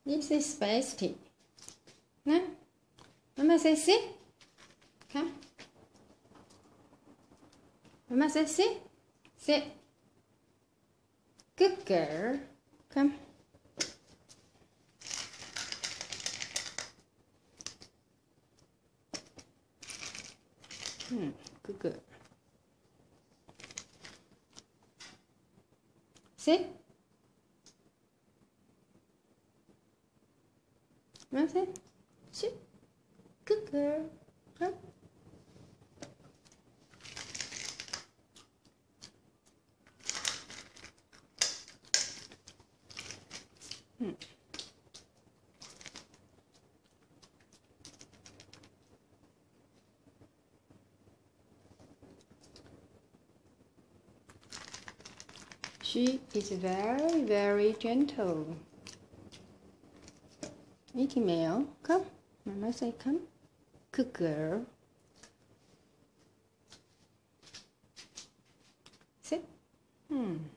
This is spicy. No? Mama say sit. Come. Mama say sit. Sit. Good girl. Come. Good girl. Sit. Mama say sit. Good girl. Come. She is very, very gentle. Eating meal. Come. Mama say come. Good girl. Sit.